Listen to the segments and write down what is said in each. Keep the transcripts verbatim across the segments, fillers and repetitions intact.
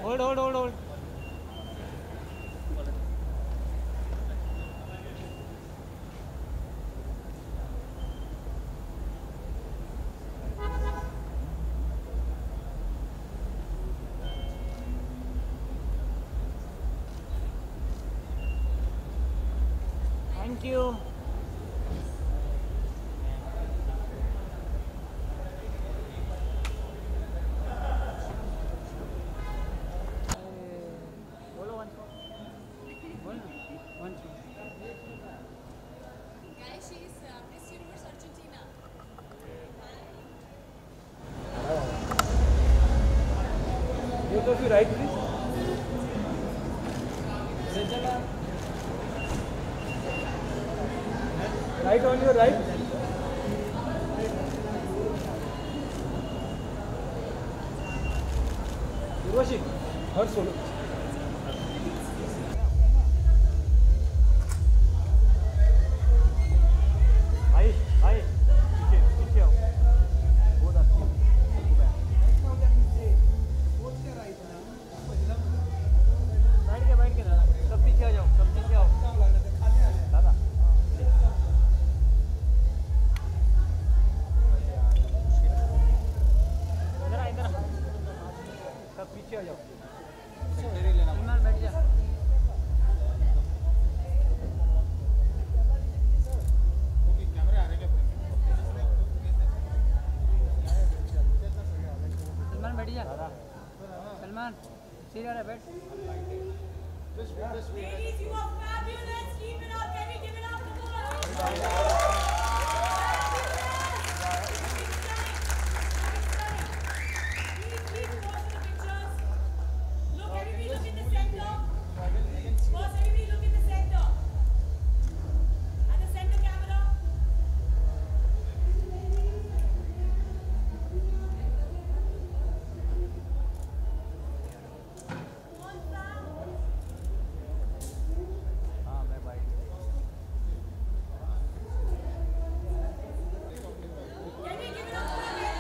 Hold, hold, hold, hold. Thank you. Guys, she's uh, Miss Universe Argentina. Both of you right, please. Right on your right. Urvashi, her solo. Hi, hi. पीछे, पीछे आओ. Both are cute. Go back. बैठ के, बैठ के दादा. सब पीछे आ जाओ, सब पीछे आओ. दादा. इधर आ, इधर आ. सब पीछे आ जाओ. सलमान बैठ जा. सलमान बैठ जा. सलमान सीरियल है बैठ. Ladies, you are fabulous. Keep it up. Can we give it up? Come on. Please, please pause for the pictures. Look, everybody look in the center. Boss, everybody look in the center. At the center camera. One Sam. हाँ मैं बैठ. Can we give it up for the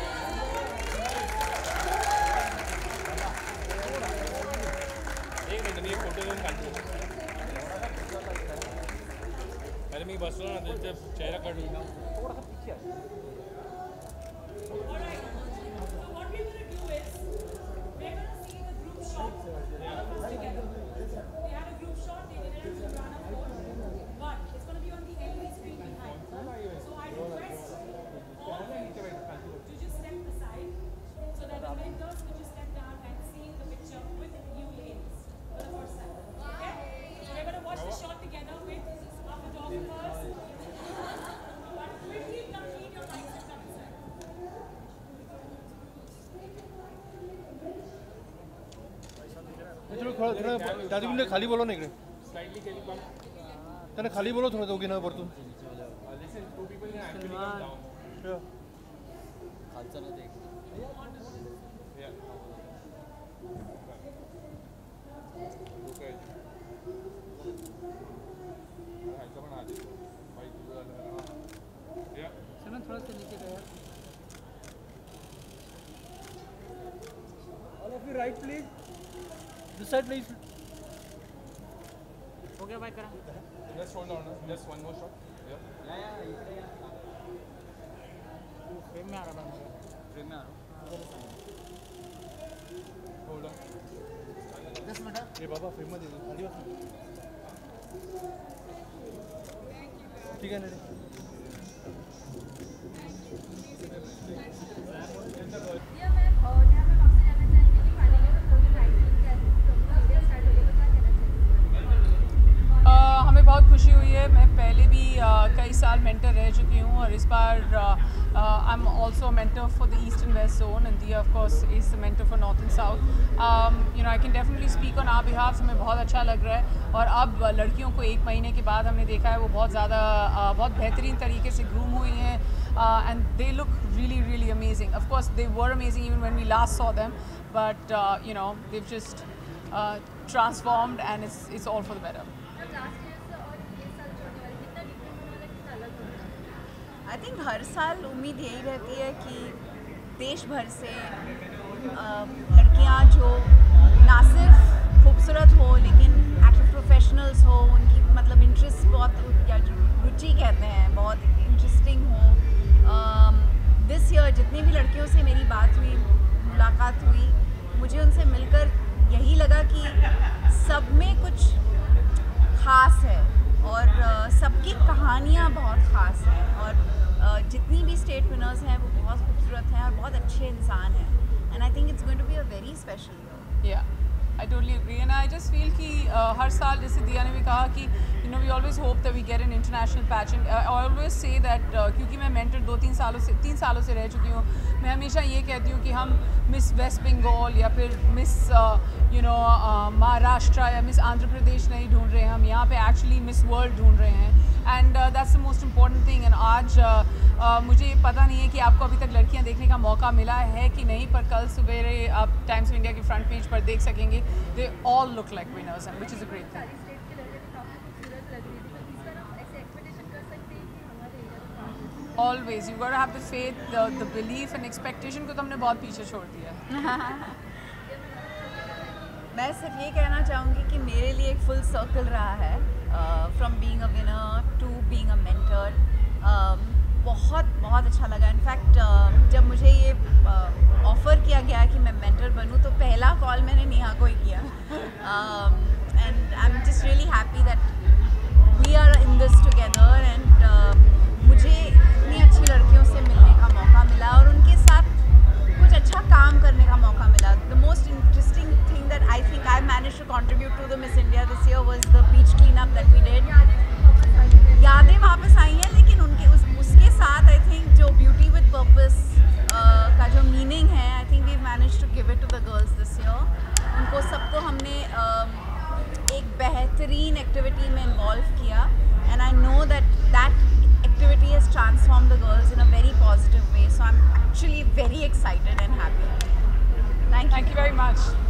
एक minute नहीं photo घेऊन काढतो. अरे मी बसलो ना त्याचा चेहरा काढून. थोड़ा सा पीछे आ. Alright, so what we're going to do is, we're going to see the group shot together. They had a group shot, they did it as a Rana photo, but it's going to be on the L E D screen behind. So I request all of you to just step aside, so that the mentors could just step down and see the picture with you ladies for the first time. Okay? So we're going to watch the shot together with our photographers. But quickly complete your mics and come inside. थोडं थोडं दादी गुंडे खाली बोलव ना इकडे. Slightly केली पण. त्यांना खाली बोलव थोडं दोघींना वरतून. Listen to people can actually come down. खालचा ना देख. या ओके. हायचं पण आधी बाईक तुझं झालं. या सलमान थोड़ा सा नीचे गया. All of you right, please. This side please. हो गया बाय करा. Just hold on. Just one more shot. या या या इकडे या. फ्रेम में आ रहा है. फ्रेम में आ रहा. Hold on. दस मिनट. ए बाबा फ्रेम मध्ये ये. खाली बस. ठीक आहे ना रे. या मैं और यहाँ पे आपसे जानना चाहेंगे कि फाइनली तो कोविड नाइन्टीन के मीडिया स्टार्ट हो गया तो क्या कहना चाहेंगे? Uh, हमें बहुत खुशी हुई है. मैं पहले भी uh, कई साल मेंटर रह चुकी हूँ और इस बार I am also mentor for the east and west zone and Dia of course is the mentor for north and south. You know I can definitely speak on our behalf. हमें बहुत अच्छा लग रहा है और अब लड़कियों को एक महीने के बाद हमने देखा है वो बहुत ज़्यादा uh, बहुत बेहतरीन तरीके से ग्रूम हुई हैं and they look really really amazing. Of course they were amazing even when we last saw them but you know they just transformed and it's it's all for the better. Last year से और ये साल जो होने वाला कितना different होने वाला कितना अलग होने वाला? आई थिंक हर साल उम्मीद यही रहती है कि देश भर से अ, लड़कियां जो ना सिर्फ खूबसूरत हो लेकिन एक्टर प्रोफेशनल्स हो, उनकी मतलब इंटरेस्ट बहुत या रुचि कहते हैं बहुत इंटरेस्टिंग हो। दिस ईयर जितनी भी लड़कियों से मेरी बात हुई, मुलाकात हुई, मुझे उनसे मिलकर यही लगा कि सब में कुछ ख़ास है और uh, सबकी कहानियाँ बहुत ख़ास हैं और uh, जितनी भी स्टेट विनर्स हैं वो बहुत खूबसूरत हैं और बहुत अच्छे इंसान हैं and I think it's going to be a very special year. Yeah I totally agree and I just feel कि uh, हर साल जैसे दिया ने भी कहा कि you know we always hope that we get an international patch and I always say that uh, क्योंकि मैं मेंटर दो तीन सालों से तीन सालों से रह चुकी हूँ, मैं हमेशा ये कहती हूँ कि हम मिस वेस्ट बंगाल या फिर मिस यू नो महाराष्ट्र या मिस आंध्र प्रदेश नहीं ढूंढ रहे हैं, हम यहाँ पे एक्चुअली मिस वर्ल्ड ढूंढ रहे हैं and that's the most important thing. And आज uh, uh, मुझे पता नहीं है कि आपको अभी तक लड़कियाँ देखने का मौका मिला है कि नहीं, पर कल सवेरे आप टाइम्स ऑफ इंडिया के फ्रंट पेज पर देख सकेंगे, they all look like winners and which is a great thing. Always, you gotta have the faith, the, the belief and expectation को तो हमने बहुत पीछे छोड़ दिया। मैं सिर्फ ये कहना चाहूँगी कि मेरे लिए एक फुल सर्कल रहा है from being a winner to being a mentor. बहुत बहुत अच्छा लगा। इनफैक्ट uh, जब मुझे ये ऑफ़र uh, किया गया कि मैं मेंटर बनूँ तो पहला कॉल मैंने नेहा को ही किया and I am just really happy that we are in this together and मुझे इतनी अच्छी लड़कियों से मिलने का मौका मिला और उनके साथ कुछ अच्छा काम करने का मौका मिला। The most interesting thing that I think I manage to contribute to the Miss India this year was the beach clean up that we did. यादें वापस आई हैं लेकिन उनके उस उसके साथ आई थिंक जो ब्यूटी विद पर्पस का जो मीनिंग है I think we manage to give it to the girls this year. उनको सबको हमने uh, एक बेहतरीन एक्टिविटी में इन्वॉल्व किया and I know that that activity has transformed the girls in a very positive way, so I'm actually very excited and happy. Thank you. Thank you very much.